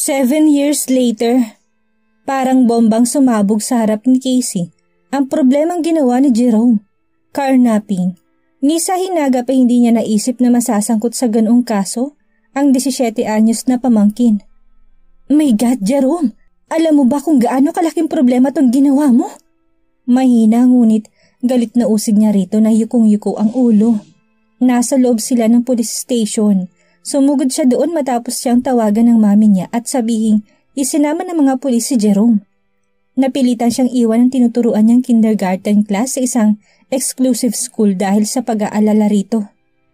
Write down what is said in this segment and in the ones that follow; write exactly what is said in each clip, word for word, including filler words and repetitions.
Seven years later, parang bombang sumabog sa harap ni Casey ang problemang ginawa ni Jerome, carnapping. Ni sa hinaga pa hindi niya naisip na masasangkot sa ganoong kaso ang seventeen anyos na pamangkin. My God, Jerome! Alam mo ba kung gaano kalaking problema tong ginawa mo? Mahina ngunit galit na usig niya rito na yukong-yuko ang ulo. Nasa loob sila ng police station. Sumugod siya doon matapos siyang tawagan ng mami niya at sabihing isinama ng mga pulis si Jerome. Napilitan siyang iwan ang tinuturuan niyang kindergarten class sa isang exclusive school dahil sa pag-aalala rito.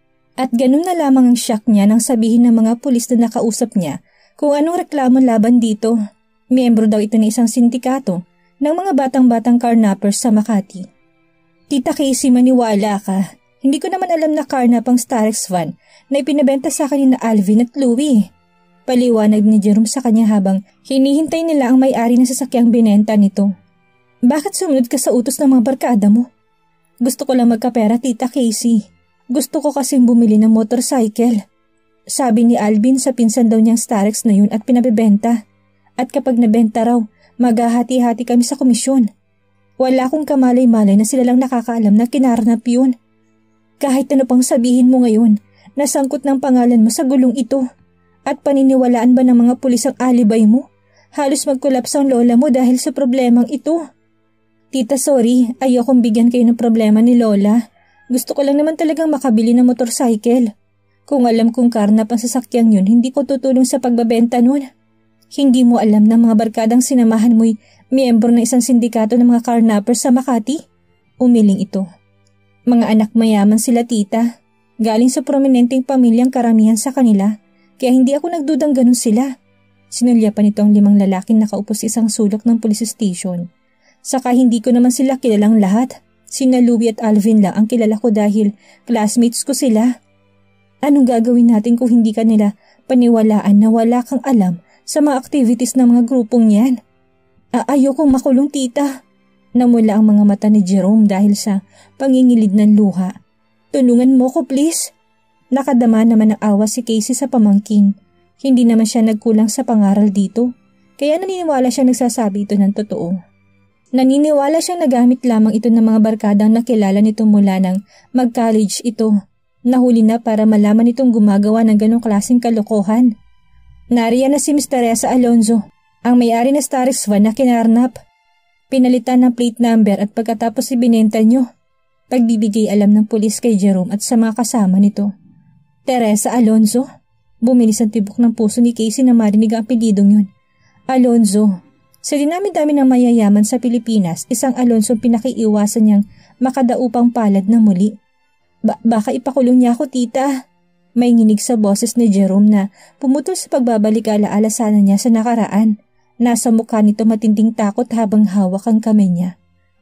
At ganun na lamang ang shock niya nang sabihin ng mga pulis na nakausap niya kung anong reklamo laban dito. Miyembro daw ito ng isang sindikato ng mga batang-batang carnappers sa Makati. Tita Casey, maniwala ka. Hindi ko naman alam na carnap ang Starex van na ipinabenta sa akin ni Alvin at Louie. Paliwanag ni Jerome sa kanya habang hinihintay nila ang may-ari ng sasakyang binenta nito. Bakit sumunod ka sa utos ng mga barkada mo? Gusto ko lang magkapera, Tita Casey. Gusto ko kasing bumili ng motorcycle. Sabi ni Alvin sa pinsan daw niyang Starex na yun at pinabibenta. At kapag nabenta raw, maghahati-hati kami sa komisyon. Wala akong kamalay-malay na sila lang nakakaalam na kinarnap yun. Kahit ano pang sabihin mo ngayon, nasangkot ng pangalan mo sa gulong ito. At paniniwalaan ba ng mga pulis ang alibay mo? Halos magkolaps ang lola mo dahil sa problemang ito. Tita, sorry, ayokong bigyan kayo ng problema ni lola. Gusto ko lang naman talagang makabili ng motorcycle. Kung alam kong karnap ang sasakyang yun, hindi ko tutulong sa pagbabenta nun. Hindi mo alam na mga barkadang sinamahan mo'y miyembro ng isang sindikato ng mga carnappers sa Makati? Umiling ito. Mga anak mayaman sila, tita. Galing sa prominenteng pamilyang karamihan sa kanila, kaya hindi ako nagdudang ganun sila. Sinulya pa nito ang limang lalaking nakaupo sa isang sulok ng police station. Saka hindi ko naman sila kilalang lahat. Sina Louie at Alvin lang ang kilala ko dahil classmates ko sila. Anong gagawin natin kung hindi ka nila paniwalaan na wala kang alam sa mga activities ng mga grupong yan? Ayokong makulong, tita. Namula ang mga mata ni Jerome dahil sa pangingilid ng luha. Tulungan mo ko, please. Nakadama naman ng awa si Casey sa pamangkin. Hindi naman siya nagkulang sa pangaral dito, kaya naniniwala siya nagsasabi ito ng totoo. Naniniwala siyang nagamit lamang ito ng mga barkadang nakilala nito mula nang mag-college ito. Nahuli na para malaman itong gumagawa ng ganong klaseng kalokohan. Nariyan na si Miss Teresa Alonzo, ang may-ari na Starex van na kinarnap. Pinalitan ng plate number at pagkatapos ibinenta nyo. Pagbibigay alam ng pulis kay Jerome at sa mga kasama nito. Teresa Alonzo? Bumilis ang tibok ng puso ni Casey na marinig ang apelidong yun. Alonzo. Sa dinami-dami ng mayayaman sa Pilipinas, isang Alonzo pinakiiwasan niyang makadaupang palad na muli. Ba baka ipakulong niya ako, tita. May nginig sa boses ni Jerome na pumutol sa pagbabalik alaala sana niya sa nakaraan. Nasa mukha nito matinding takot habang hawak ang kamay niya.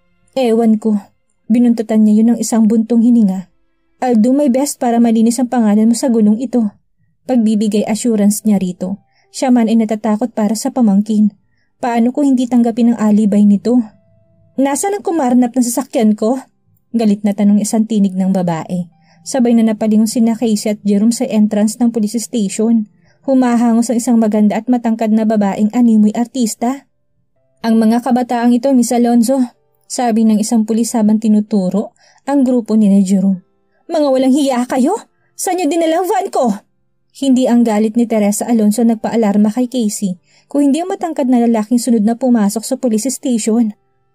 Ewan ko. Binuntatan niya yun ng isang buntong hininga. I'll do my best para malinis ang pangalan mo sa gulong ito. Pagbibigay assurance niya rito. Siya man ay natatakot para sa pamangkin. Paano kung hindi tanggapin ang alibay nito? Nasaan ang kumarnap ng sasakyan ko? Galit na tanong isang tinig ng babae. Sabay na napalingon sina Casey at Jerome sa entrance ng police station. Humahangos ang isang maganda at matangkad na babaeng animoy artista. Ang mga kabataang ito, Miss Alonzo, sabi ng isang pulis habang tinuturo ang grupo ni Jerome. Mga walang hiya kayo? Saan nyo dinalang van ko? Hindi ang galit ni Teresa Alonzo nagpaalarma kay Casey kung hindi ang matangkad na lalaking sunod na pumasok sa police station.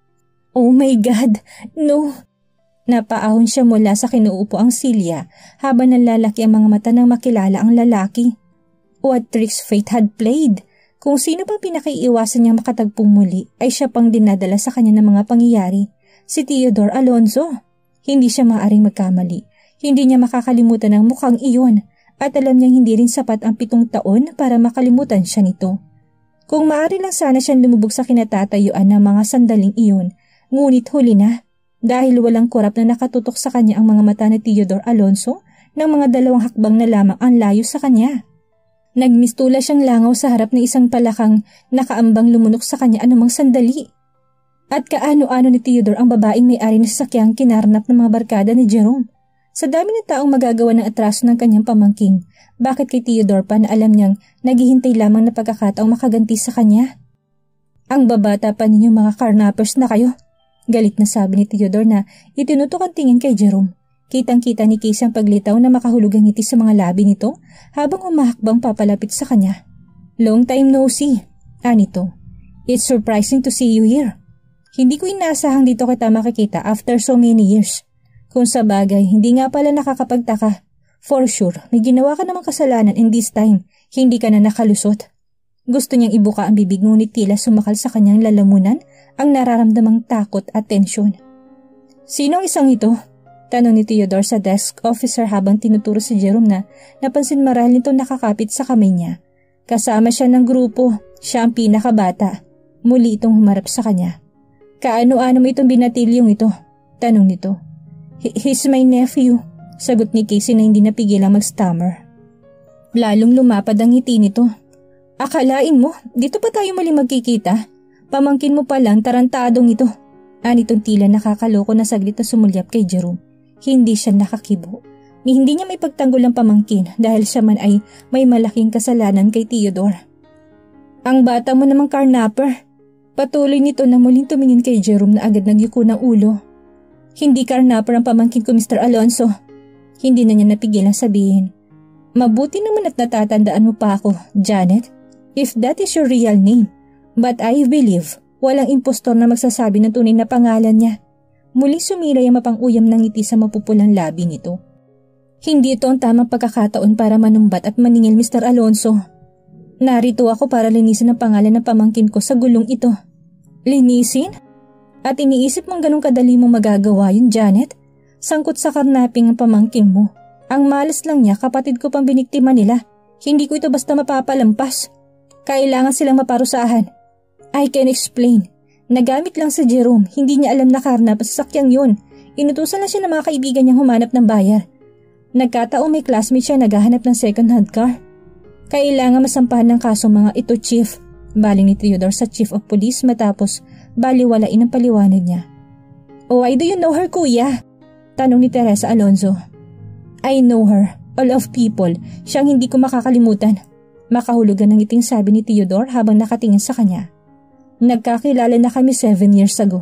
Oh my God, no! Napaahon siya mula sa kinuupo ang silya habang nalalaki ang mga mata ng makilala ang lalaki. What tricks fate had played? Kung sino pang pinakiiwasan niyang makatagpong muli ay siya pang dinadala sa kanya ng mga pangyayari, si Theodore Alonzo. Hindi siya maaaring magkamali. Hindi niya makakalimutan ang mukhang iyon at alam niyang hindi rin sapat ang pitong taon para makalimutan siya nito. Kung maaari lang sana siyang lumubog sa kinatatayuan ng mga sandaling iyon, ngunit huli na dahil walang korap na nakatutok sa kanya ang mga mata ni Theodore Alonzo ng mga dalawang hakbang na lamang ang layo sa kanya. Nagmistula siyang langaw sa harap ng isang palakang nakaambang lumunok sa kanya anumang sandali. At kaano-ano ni Theodore ang babaeng may-ari na sasakyang kinarnap ng mga barkada ni Jerome. Sa dami ng taong magagawa ng atraso ng kanyang pamangkin, bakit kay Theodore pa na alam niyang naghihintay lamang na pagkakataong makaganti sa kanya? Ang babata pa ninyong mga carnappers na kayo. Galit na sabi ni Theodore na itinutok ang tingin kay Jerome. Kitang-kita ni Casey ang paglitaw na makahulugang ngiti sa mga labi nito habang humahakbang papalapit sa kanya. Long time no see, anito. It's surprising to see you here. Hindi ko inaasahang dito kita makikita after so many years. Kung sa bagay, hindi nga pala nakakapagtaka. For sure, may ginawa ka namang kasalanan and this time, hindi ka na nakalusot. Gusto niyang ibuka ang bibig ngunit tila sumakal sa kanyang lalamunan ang nararamdamang takot at tensyon. Sino ang isang ito? Tanong ni Theodore sa desk officer habang tinuturo si Jerome na napansin marahil nito nakakapit sa kamay niya. Kasama siya ng grupo, siya ang pinakabata. Muli itong humarap sa kanya. Kaano-ano mo itong binatilyong ito? Tanong nito. He's my nephew, sagot ni Casey na hindi napigilang mag-stammer. Lalong lumapad ang ngiti nito. Akalain mo, dito pa tayo muli magkikita? Pamangkin mo palang tarantadong ito. Anitong tila nakakaloko na saglit na sumulyap kay Jerome. Hindi siya nakakibo. Ni hindi niya may pagtanggol ang pamangkin dahil siya man ay may malaking kasalanan kay Theodore. Ang bata mo namang carnapper. Patuloy nito na muling tumingin kay Jerome na agad nagyuko ng ulo. Hindi carnapper ang pamangkin ko, Mister Alonso. Hindi na niya napigilang sabihin. Mabuti naman at natatandaan mo pa ako, Janet. If that is your real name. But I believe walang impostor na magsasabi ng tunay na pangalan niya. Muling sumilay ang mapang-uyam ng ngiti sa mapupulang labi nito. Hindi ito ang tamang pagkakataon para manumbat at maningil, Mister Alonso. Narito ako para linisin ang pangalan ng pamangkin ko sa gulong ito. Linisin? At iniisip mong ganun kadali mong magagawa yun, Janet? Sangkot sa karnaping ang pamangkin mo. Ang malas lang niya, kapatid ko pang biniktima nila. Hindi ko ito basta mapapalampas. Kailangan silang maparusahan. I can explain. Nagamit lang sa Jerome, hindi niya alam na karnap sa sasakyang yun. Inutusan lang siya ng mga kaibigan niyang humanap ng bayar. Nagkataong may classmate siya naghahanap ng second-hand car. Kailangan masampahan ng kaso mga ito, Chief. Baling ni Theodore sa Chief of Police matapos baliwalain ang paliwanag niya. Why do you know her, kuya? Tanong ni Teresa Alonso. I know her, all of people. Siyang hindi ko makakalimutan. Makahulugan ng iting sabi ni Theodore habang nakatingin sa kanya. Nagkakilala na kami seven years ago.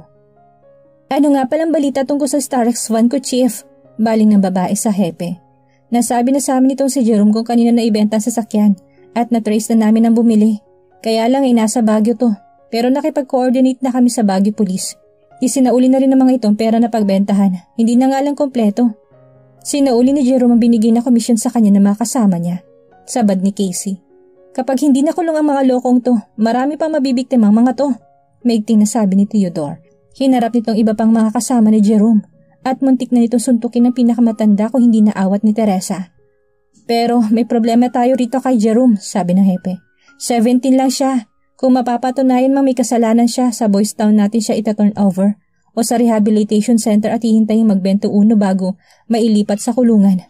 Ano nga palang balita tungkol sa Starex van ko, Chief? Baling ng babae sa hepe. Nasabi na sa amin itong si Jerome kung kanina naibenta ang sasakyan at na-trace na namin ang bumili. Kaya lang ay nasa Baguio to, pero nakipag-coordinate na kami sa Baguio Police. Isinauli na rin ng mga itong pera na pagbentahan, hindi na nga lang kompleto. Sinauli ni Jerome ang binigay na komisyon sa kanya na mga kasama niya. Sabad ni Casey. Kapag hindi nakulong ang mga lokong to, marami pang mabibiktimang mga to. Maigting na sabi ni Theodore. Hinarap nitong iba pang mga kasama ni Jerome at muntik na nitong suntukin ng pinakamatanda kung hindi naawat ni Teresa. Pero may problema tayo rito kay Jerome, sabi ng hepe. seventeen lang siya. Kung mapapatunayan mang may kasalanan siya, sa Boys Town natin siya ita-turn over o sa rehabilitation center at hihintayin mag-twenty-one bago mailipat sa kulungan.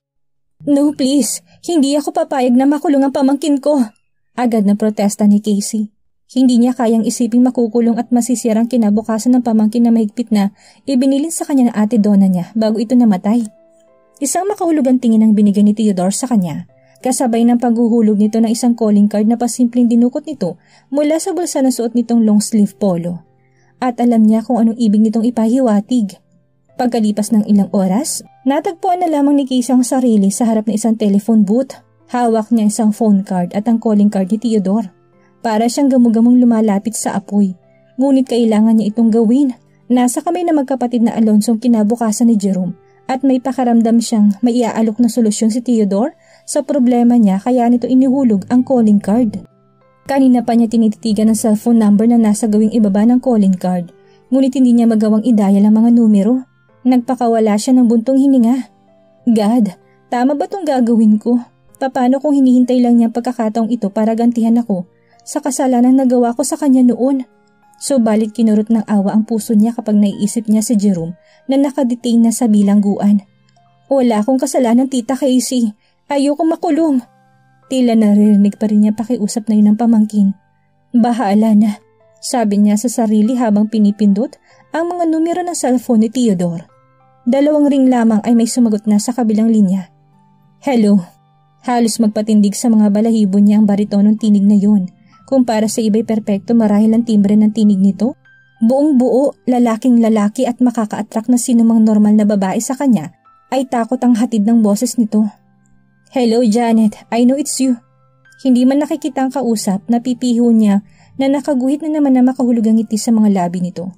No please, hindi ako papayag na makulong ang pamangkin ko. Agad na protesta ni Casey. Hindi niya kayang isiping makukulong at masisirang kinabukasan ng pamangkin na mahigpit na ibinilin sa kanya ng ate Donna niya bago ito namatay. Isang makahulugan tingin ang binigay ni Theodore sa kanya, kasabay ng paghuhulog nito ng isang calling card na pasimpleng dinukot nito mula sa bulsa na suot nitong long sleeve polo. At alam niya kung anong ibig nitong ipahiwatig. Pagkalipas ng ilang oras, natagpuan na lamang ni Casey ang sarili sa harap ng isang telephone booth. Hawak niya isang phone card at ang calling card ni Theodore. Para siyang gamugamong lumalapit sa apoy. Ngunit kailangan niya itong gawin. Nasa kamay na magkapatid na Alonso kinabukasan ni Jerome at may pakaramdam siyang may iaalok na solusyon si Theodore sa problema niya kaya nito inihulog ang calling card. Kanina pa niya tinititigan ang cellphone number na nasa gawing ibaba ng calling card. Ngunit hindi niya magawang i-dial ang mga numero. Nagpakawala siya ng buntong hininga. God, tama ba itong gagawin ko? Paano kung hinihintay lang niya pagkakataong ito para gantihan ako sa kasalanan na gawa ko sa kanya noon? Subalit kinurot ng awa ang puso niya kapag naiisip niya si Jerome na nakadetain na sa bilangguan. Wala akong kasalanan, Tita Casey. Ayokong makulong. Tila naririnig pa rin niya pakiusap na yun ng pamangkin. Bahala na, sabi niya sa sarili habang pinipindot ang mga numero ng cellphone ni Theodore. Dalawang ring lamang ay may sumagot na sa kabilang linya. Hello. Halos magpatindig sa mga balahibo niya ang baritonong tinig na yun. Kumpara sa iba'y perpekto marahil ang timbre ng tinig nito. Buong buo, lalaking lalaki at makaka-attract na sinumang normal na babae sa kanya ay takot ang hatid ng boses nito. Hello Janet, I know it's you. Hindi man nakikita ang kausap, napipiho niya na nakaguhit na naman na makahulugang ngiti sa mga labi nito.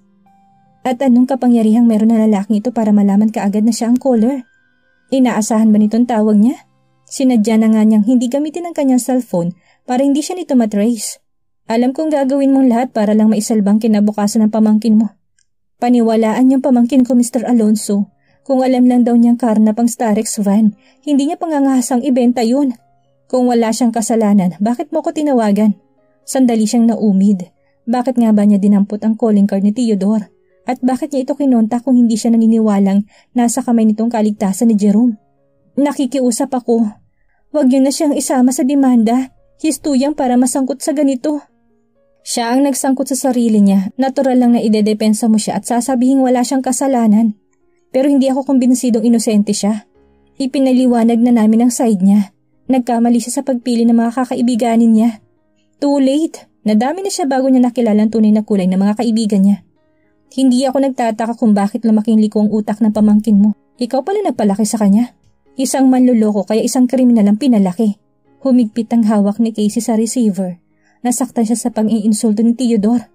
At anong kapangyarihang meron na lalaking ito para malaman kaagad na siya ang caller? Inaasahan ba nitong tawag niya? Sinadya na nga niyang hindi gamitin ang kanyang cellphone para hindi siya nito matrace. Alam kong gagawin mong lahat para lang maisalbang kinabukasan ng pamangkin mo. Paniwalaan niyang pamangkin ko Mister Alonso. Kung alam lang daw niyang karnap ang Starex van, hindi niya pangangahasang ibenta yun. Kung wala siyang kasalanan, bakit mo ko tinawagan? Sandali siyang naumid. Bakit nga ba niya dinampot ang calling card ni Theodore? At bakit niya ito kinonta kung hindi siya naniniwalang nasa kamay nitong kaligtasan ni Jerome? Nakikiusap ako. Huwag niyo na siyang isama sa demanda. Histuyang para masangkot sa ganito. Siya ang nagsangkot sa sarili niya. Natural lang na idedepensa mo siya at sasabihin wala siyang kasalanan. Pero hindi ako kumbinsidong inosente siya. Ipinaliwanag na namin ang side niya. Nagkamali siya sa pagpili ng mga kakaibiganin niya. Too late. Nadami na siya bago niya nakilala ang tunay na kulay ng mga kaibigan niya. Hindi ako nagtataka kung bakit lumaking liko ang utak ng pamangkin mo. Ikaw pala nagpalaki sa kanya. Isang manluloko kaya isang kriminal ang pinalaki. Humigpit ang hawak ni Casey sa receiver. Nasaktan siya sa pang-iinsulto ni Theodore.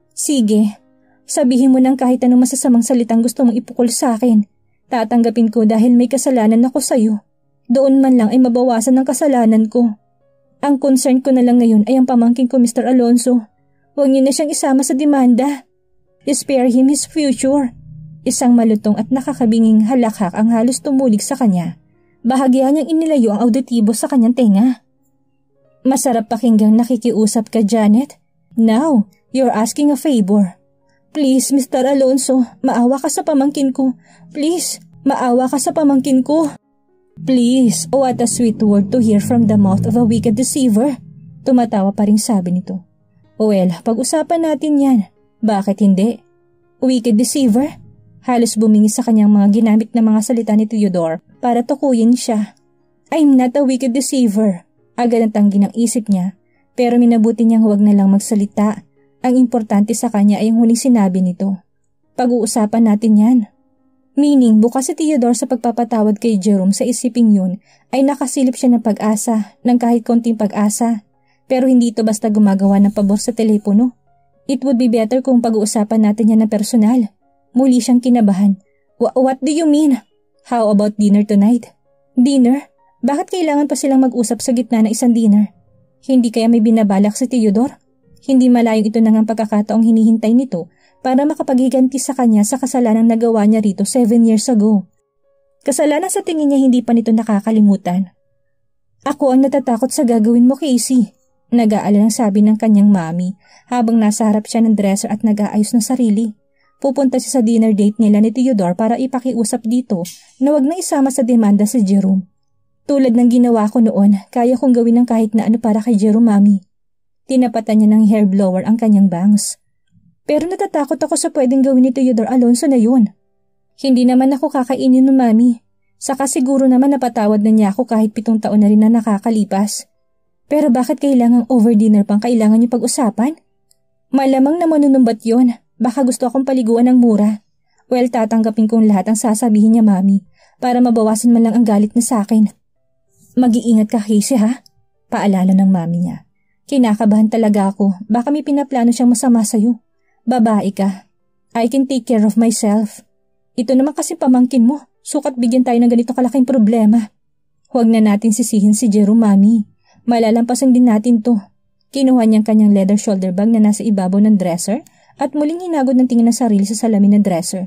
Sige, sabihin mo nang kahit anong masasamang salitang gusto mong ipukol sa akin. Tatanggapin ko dahil may kasalanan ako sa'yo. Doon man lang ay mabawasan ang kasalanan ko. Ang concern ko na lang ngayon ay ang pamangkin ko Mister Alonso. Huwag niyo na siyang isama sa demanda. Spare him his future. Isang malutong at nakakabinging halakhak ang halos tumulig sa kanya. Bahagya niyang inilayo ang auditibo sa kanyang tenga. Masarap pakinggang nakikiusap ka, Janet. Now, you're asking a favor. Please, Mister Alonso, maawa ka sa pamangkin ko. Please, maawa ka sa pamangkin ko. Please, oh what a sweet word to hear from the mouth of a wicked deceiver. Tumatawa pa rin sabi nito. Well, pag-usapan natin yan. Bakit hindi? Wicked deceiver? Halos bumingis sa kanyang mga ginamit na mga salita ni Theodore para tukuyin siya. I'm not a wicked deceiver. Agad ang tanggi ng isip niya, pero minabuti niyang huwag na lang magsalita. Ang importante sa kanya ay ang huling sinabi nito. Pag-uusapan natin yan. Meaning, bukas si Theodore sa pagpapatawad kay Jerome sa isiping yun ay nakasilip siya ng pag-asa, ng kahit konting pag-asa. Pero hindi ito basta gumagawa ng pabor sa telepono. It would be better kung pag-uusapan natin yan na personal. Muli siyang kinabahan. What do you mean? How about dinner tonight? Dinner? Bakit kailangan pa silang mag-usap sa gitna ng isang dinner? Hindi kaya may binabalak si Theodore? Hindi malayong ito nang ang pagkakataong hinihintay nito para makapaghiganti sa kanya sa kasalanang nagawa niya rito seven years ago. Kasalanan sa tingin niya hindi pa nito nakakalimutan. Ako ang natatakot sa gagawin mo, Casey. Nag-aalala ang sabi ng kanyang mami habang nasa harap siya ng dresser at nag-aayos ng sarili. Pupunta siya sa dinner date nila ni Theodore para ipakiusap dito na wag na isama sa demanda si Jerome. Tulad ng ginawa ko noon, kaya kong gawin ng kahit na ano para kay Jerome, mami. Tinapatan niya ng hair blower ang kanyang bangs. Pero natatakot ako sa pwedeng gawin ni Theodore Alonso na yun. Hindi naman ako kakainin nun, mami. Saka siguro naman napatawad na niya ako kahit pitong taon na rin na nakakalipas. Pero bakit kailangang over dinner pang kailangan niyo pag-usapan? Malamang na manunumbat yun. Baka gusto akong paliguan ng mura. Well, tatanggapin kong lahat ang sasabihin niya, mami, para mabawasan man lang ang galit niya sa akin. Mag-iingat ka, Casey, ha? Paalala ng mami niya. Kinakabahan talaga ako. Baka may pinaplano siyang masama sa'yo. Babae ka. I can take care of myself. Ito naman kasi pamangkin mo. Sukat bigyan tayo ng ganito kalaking problema. Huwag na natin sisihin si Jerome, mami. Malalampasan din natin to. Kinuha niyang kanyang leather shoulder bag na nasa ibabaw ng dresser at muling hinagod ng tingin ng sarili sa salamin ng dresser.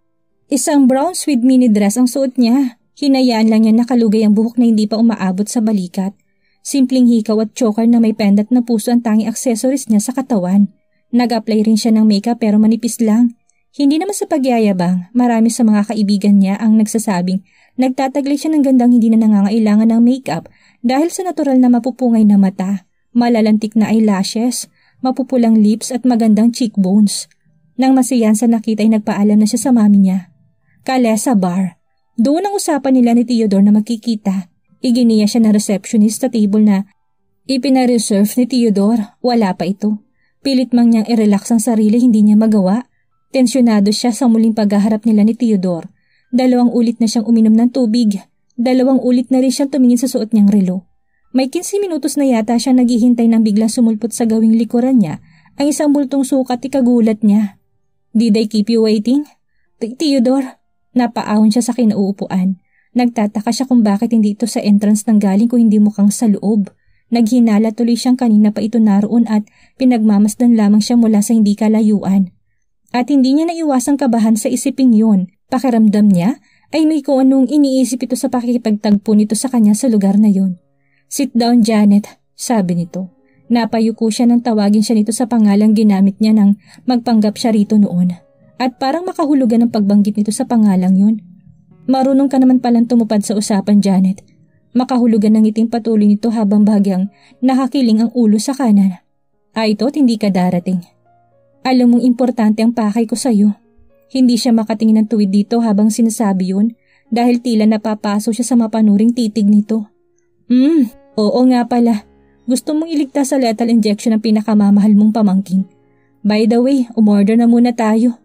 Isang brown suede mini dress ang suot niya. Hinayaan lang niya nakalugay ang buhok na hindi pa umaabot sa balikat. Simpleng hikaw at choker na may pendant na puso ang tanging accessories niya sa katawan. Nag-apply rin siya ng makeup pero manipis lang. Hindi naman sa pagyayabang, marami sa mga kaibigan niya ang nagsasabing nagtataglay siya ng gandang hindi na nangangailangan ng makeup dahil sa natural na mapupungay na mata, malalantik na eyelashes, mapupulang lips at magandang cheekbones. Nang masiyan sa nakita ay nagpaalam na siya sa mami niya. Kalesa Bar. Doon ang usapan nila ni Theodore na magkikita. Iginiya siya ng receptionist sa table na ipina-reserve ni Theodore. Wala pa ito. Pilit mang niyang i-relax ang sarili, hindi niya magawa. Tensyonado siya sa muling paghaharap nila ni Theodore. Dalawang ulit na siyang uminom ng tubig. Dalawang ulit na rin siyang tumingin sa suot niyang relo. May fifteen minutos na yata siya naghihintay nang biglang sumulpot sa gawing likuran niya ang isang bultong sukat. Ikagulat niya. Did I keep you waiting? Theodore? Napaahon siya sa kinauupuan. Nagtataka siya kung bakit hindi ito sa entrance nang galing kung hindi mukhang sa loob. Naghinala tuloy siyang kanina pa ito naroon at pinagmamasdan lamang siya mula sa hindi kalayuan. At hindi niya naiwasang kabahan sa isiping yun. Pakiramdam niya ay may kung anong iniisip ito sa pakikipagtagpo nito sa kanya sa lugar na yun. Sit down, Janet, sabi nito. Napayuko siya nang tawagin siya nito sa pangalang ginamit niya nang magpanggap siya rito noon. At parang makahulugan ng pagbanggit nito sa pangalang yun. Marunong ka naman palang tumupad sa usapan, Janet. Makahulugan ng ngiting patuloy nito habang bahagyang nakakiling ang ulo sa kanan. Ay ito't hindi ka darating. Alam mong importante ang pakay ko sa'yo. Hindi siya makatingin ng tuwid dito habang sinasabi yun dahil tila napapaso siya sa mapanuring titig nito. Hmm, oo nga pala. Gusto mong iligtas sa lethal injection ang pinakamamahal mong pamangkin. By the way, umorder na muna tayo.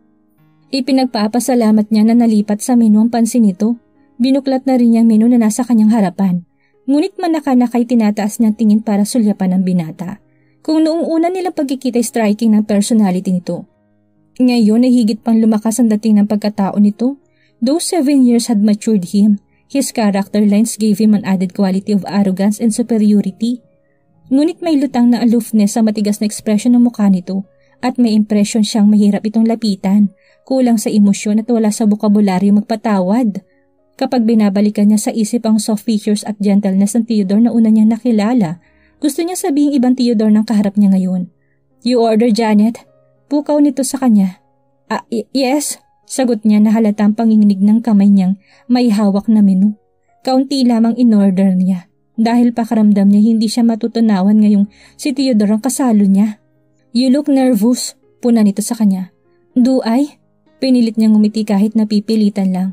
Ipinagpapasalamat niya na nalipat sa menu ang pansin nito. Binuklat na rin niyang menu na nasa kanyang harapan. Ngunit manakanakay tinataas niyang tingin para sulyapan ng binata. Kung noong una nilang pagkikita striking ng personality nito. Ngayon ay higit pang lumakas ang dating ng pagkatao nito. Though seven years had matured him, his character lines gave him an added quality of arrogance and superiority. Ngunit may lutang na aloofness sa matigas na ekspresyon ng mukha nito at may impresyon siyang mahirap itong lapitan. Kulang sa emosyon at wala sa bokabularyo magpatawad. Kapag binabalikan niya sa isip ang soft features at gentleness ng Theodore na una niyang nakilala, gusto niya sabihing ibang Theodore ng kaharap niya ngayon. You order, Janet? Pukaw nito sa kanya. Ah, y- yes, sagot niya na halatang panginginig ng kamay niyang may hawak na menu. Kaunti lamang in-order niya dahil pakaramdam niya hindi siya matutunawan ngayong si Theodore ang kasalo niya. You look nervous, puna nito sa kanya. Do I? Pinilit niyang ngumiti kahit napipilitan lang.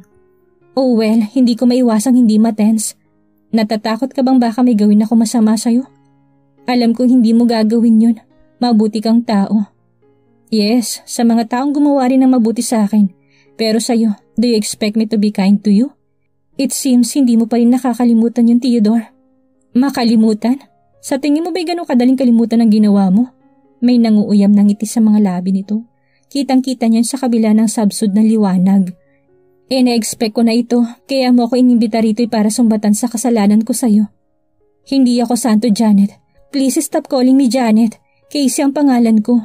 Oh well, hindi ko maiwasang hindi matense. Natatakot ka bang baka may gawin ako masama sa'yo? Alam kong hindi mo gagawin yun. Mabuti kang tao. Yes, sa mga taong gumawa rin ng mabuti sa akin. Pero sa'yo, do you expect me to be kind to you? It seems hindi mo pa rin nakakalimutan yung Theodore. Makalimutan? Sa tingin mo ba'y ganun kadaling kalimutan ang ginawa mo? May nanguuyam ng ngiti sa mga labi nito. Kitang-kita niyan sa kabila ng sabsud ng liwanag. E na-expect ko na ito, kaya mo ako inimbita rito'y para sumbatan sa kasalanan ko sa'yo. Hindi ako santo, Janet. Please stop calling me Janet. Casey ang pangalan ko.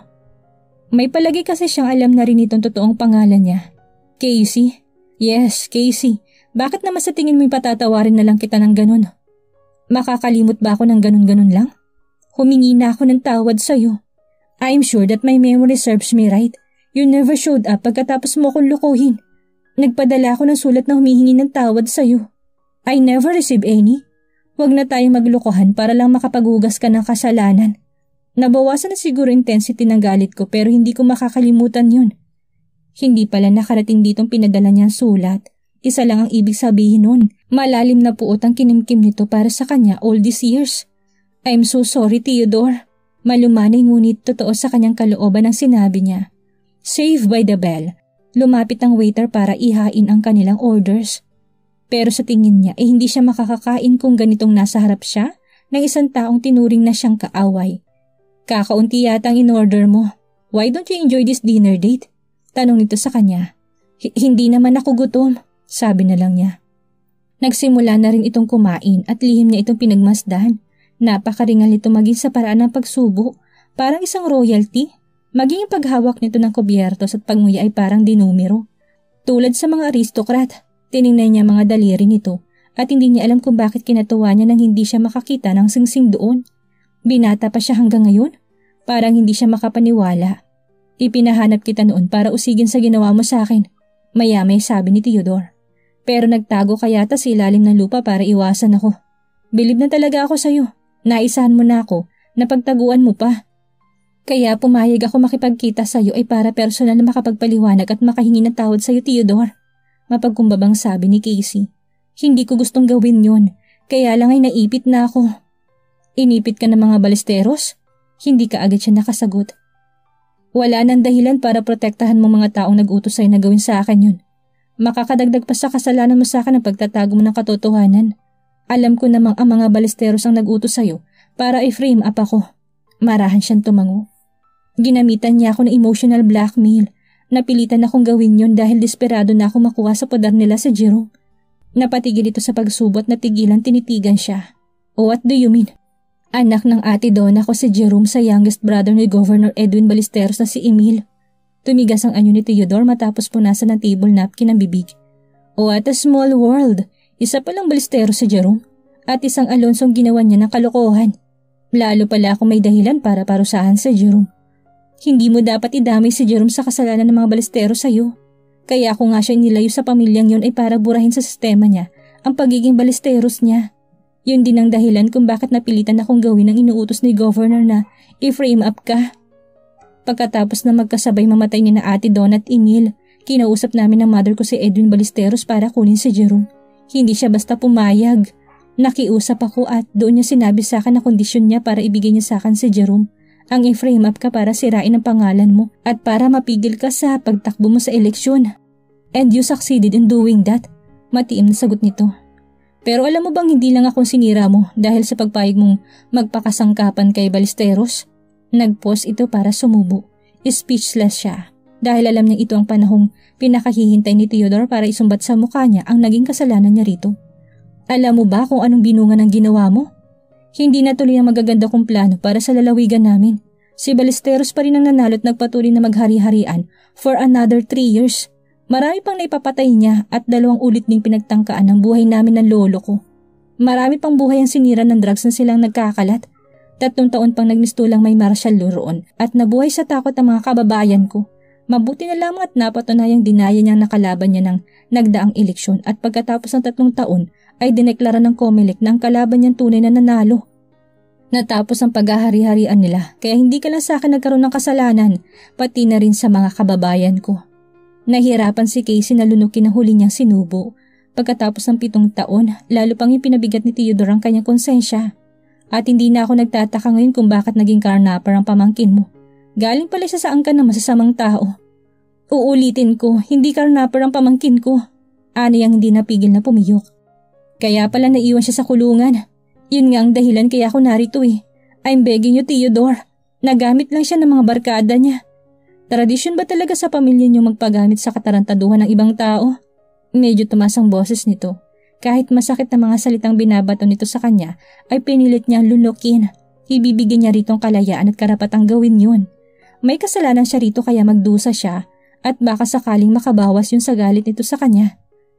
May palagi kasi siyang alam na rin itong totoong pangalan niya. Casey? Yes, Casey. Bakit naman sa tingin mo'y patatawarin na lang kita ng ganun? Makakalimot ba ako ng ganun-ganun lang? Humingi na ako ng tawad sa'yo. I'm sure that my memory serves me right. You never showed up pagkatapos mo akong lukuhin. Nagpadala ako ng sulat na humihingi ng tawad sa'yo. I never received any. Huwag na tayong maglukuhan para lang makapaghugas ka ng kasalanan. Nabawasan na siguro intensity ng galit ko pero hindi ko makakalimutan yun. Hindi pala nakarating ditong pinadala niyang sulat. Isa lang ang ibig sabihin nun. Malalim na puot ang kinimkim nito para sa kanya all these years. I'm so sorry, Theodore. Malumanay ngunit totoo sa kanyang kalooban ang sinabi niya. Saved by the bell. Lumapit ang waiter para ihain ang kanilang orders. Pero sa tingin niya eh hindi siya makakakain kung ganitong nasa harap siya ng isang taong tinuring na siyang kaaway. Kakaunti yata ang in-order mo. Why don't you enjoy this dinner date? Tanong nito sa kanya. Hindi naman ako gutom, sabi na lang niya. Nagsimula na rin itong kumain at lihim niya itong pinagmasdan. Napakaringal nito maging sa paraan ng pagsubo, parang isang royalty. Maging yung paghawak nito ng kubyertos at pagmuya ay parang dinumero. Tulad sa mga aristokrat, tiningnan niya mga daliri nito at hindi niya alam kung bakit kinatuwa niya nang hindi siya makakita ng singsing doon. Binata pa siya hanggang ngayon? Parang hindi siya makapaniwala. Ipinahanap kita noon para usigin sa ginawa mo sa akin. Maya-may sabi ni Theodore. Pero nagtago ka yata sa ilalim ng lupa para iwasan ako. Bilib na talaga ako sa'yo. Naisahan mo na ako. Napagtaguan mo pa. Kaya pumayag ako makipagkita sa'yo ay para personal na makapagpaliwanag at makahingi ng tawad sa'yo, Theodore. Mapagkumbabang sabi ni Casey. Hindi ko gustong gawin yon, kaya lang ay naipit na ako. Inipit ka ng mga balisteros? Hindi ka agad siya nakasagot. Wala nang dahilan para protektahan mo mga taong nag-utos sa'yo na gawin sa akin yun. Makakadagdag pa sa kasalanan mo sa akin ang pagtatago mo ng katotohanan. Alam ko namang ang mga balisteros ang nag-utos sa'yo para i-frame up ako. Marahan siyang tumango. Ginamitan niya ako ng emotional blackmail. Napilitan akong gawin yun dahil desperado na ako makuha sa poder nila sa Jerome. Napatigil ito sa pagsubot na tigilan tinitigan siya. What do you mean? Anak ng ate Donna ko si Jerome sa youngest brother ni Governor Edwin Ballesteros na si Emil. Tumigas ang anyo ni Theodore matapos punasan ng table napkin ang bibig. What a small world. Isa palang Ballesteros si Jerome at isang Alonsong ginawa niya ng kalokohan. Lalo pala akong may dahilan para parusahan si Jerome. Hindi mo dapat idamay si Jerome sa kasalanan ng mga Ballesteros sa'yo. Kaya ako nga siya inilayo sa pamilyang yun ay para burahin sa sistema niya ang pagiging Ballesteros niya. Yun din ang dahilan kung bakit napilitan akong gawin ang inuutos ni Governor na i-frame up ka. Pagkatapos na magkasabay mamatay ni na ate Donna at Emil, kinausap namin ng mother ko si Edwin Ballesteros para kunin si Jerome. Hindi siya basta pumayag. Nakiusap ako at doon niya sinabi sa akin na kondisyon niya para ibigay niya sa akin si Jerome. Ang i-frame up ka para sirain ang pangalan mo at para mapigil ka sa pagtakbo mo sa eleksyon. And you succeeded in doing that. Matiim na sagot nito. Pero alam mo bang hindi lang akong sinira mo dahil sa pagpayag mong magpakasangkapan kay Ballesteros? Nag-pause ito para sumubo. Speechless siya dahil alam niya ito ang panahong pinakahihintay ni Theodore para isumbat sa mukha niya ang naging kasalanan niya rito. Alam mo ba kung anong binunga ng ginawa mo? Hindi natuloy ang magaganda kong plano para sa lalawigan namin. Si Ballesteros pa rin ang nanalo at nagpatuloy na maghari-harian for another three years. Marami pang naipapatay niya at dalawang ulit ding pinagtangkaan ang buhay namin ng lolo ko. Marami pang buhay ang sinira ng drugs na silang nagkakalat. Tatlong taon pang nagmistulang may martial law roon at nabuhay sa takot ang mga kababayan ko. Mabuti na lamang at napatunayang dinaya niyang nakalaban niya ng nagdaang eleksyon at pagkatapos ng tatlong taon ay dineklara ng COMELEC na ang kalaban niyang tunay na nanalo. Natapos ang paghahari-harian nila kaya hindi ka lang sa akin nagkaroon ng kasalanan, pati na rin sa mga kababayan ko. Nahihirapan si Casey na lunukin ang huli niyang sinubo. Pagkatapos ng pitong taon, lalo pang ipinabigat ni Theodore ang kanyang konsensya. At hindi na ako nagtataka ngayon kung bakit naging carnapper ang pamangkin mo. Galing pala siya sa angkan ng masasamang tao. Uulitin ko, hindi carnapper ang pamangkin ko. Ani ang hindi napigil na pumiyok. Kaya pala naiwan siya sa kulungan. Yun nga ang dahilan kaya ako narito eh. I'm begging you, Theodore. Nagamit lang siya ng mga barkada niya. Tradisyon ba talaga sa pamilya niyo magpagamit sa katarantaduhan ng ibang tao? Medyo tumaas ang boses nito. Kahit masakit na mga salitang binabato nito sa kanya, ay pinilit niyang lunukin. Ibibigyan niya rito ang kalayaan at karapatang gawin yun. May kasalanan siya rito kaya magdusa siya at baka sakaling makabawas yun sa galit nito sa kanya.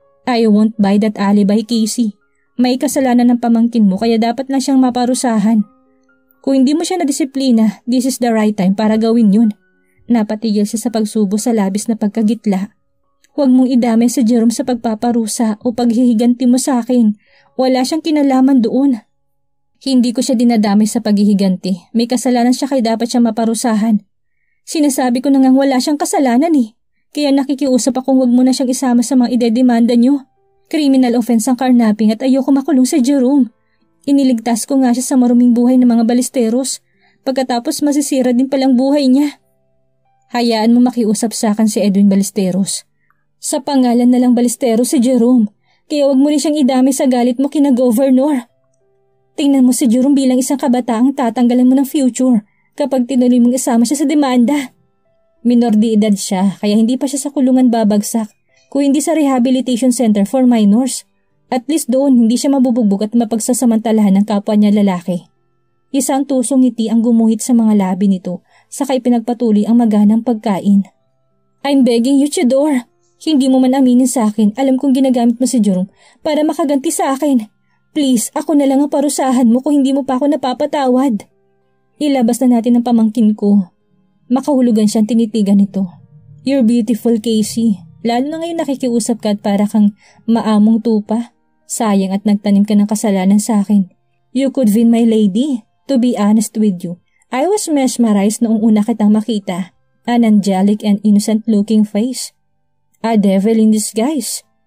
I won't buy that alibi, Casey. May kasalanan ng pamangkin mo kaya dapat lang siyang maparusahan. Kung hindi mo siya nadisiplina, this is the right time para gawin yun. Napatigil siya sa pagsubo sa labis na pagkagitla. Huwag mong idamay si Jerome sa pagpaparusa o paghihiganti mo sa akin. Wala siyang kinalaman doon. Hindi ko siya dinadamay sa paghihiganti. May kasalanan siya kaya dapat siya maparusahan. Sinasabi ko na ngang wala siyang kasalanan eh. Kaya nakikiusap akong huwag mo na siyang isama sa mga idedemanda niyo. Criminal offense ang carnapping at ayoko makulong si Jerome. Iniligtas ko nga siya sa maruming buhay ng mga Ballesteros. Pagkatapos masisira din palang buhay niya. Hayaan mo makiusap sa akin si Edwin Ballesteros. Sa pangalan na lang Ballesteros si Jerome, kaya wag mo rin siyang idamay sa galit mo kina Governor. Tingnan mo si Jerome bilang isang kabataang tatanggalan mo ng future kapag tinuloy mong isama siya sa demanda. Minor de edad siya kaya hindi pa siya sa kulungan babagsak, kung hindi sa rehabilitation center for minors. At least doon hindi siya mabubugbog at mapagsasamantalahan ng kapwa niya lalaki. Isang tusong ngiti ang gumuhit sa mga labi nito, sakay pinagpatuloy ang maganang pagkain. I'm begging you, Theodore. Hindi mo man aminin sa akin, alam kong ginagamit mo si Jerome para makaganti sa akin. Please, ako na lang ang parusahan mo kung hindi mo pa ako napapatawad. Ilabas na natin ang pamangkin ko. Makahulugan siyang tinitigan nito. You're beautiful, Casey. Lalo na ngayon nakikiusap ka at para kang maamong tupa. Sayang at nagtanim ka ng kasalanan sa akin. You could win my lady. To be honest with you, I was mesmerized noong una kitang makita. An angelic and innocent looking face. A devil in disguise.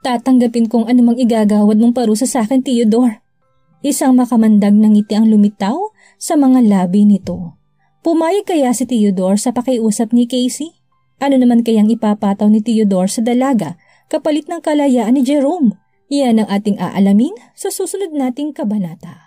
Tatanggapin kong anumang igagawad mong parusa sa akin, Theodore. Isang makamandag na ngiti ang lumitaw sa mga labi nito. Pumayag kaya si Theodore sa pakiusap ni Casey? Ano naman kayang ipapataw ni Theodore sa dalaga kapalit ng kalayaan ni Jerome? Yan ang ating aalamin sa susunod nating kabanata.